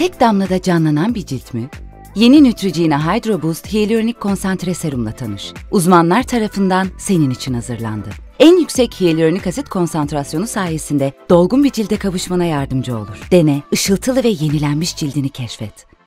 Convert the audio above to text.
Tek damlada canlanan bir cilt mi? Yeni Neutrogena Hydro Boost Hyaluronik Konsantre Serum'la tanış. Uzmanlar tarafından senin için hazırlandı. En yüksek hyaluronik asit konsantrasyonu sayesinde dolgun bir cilde kavuşmana yardımcı olur. Dene, ışıltılı ve yenilenmiş cildini keşfet.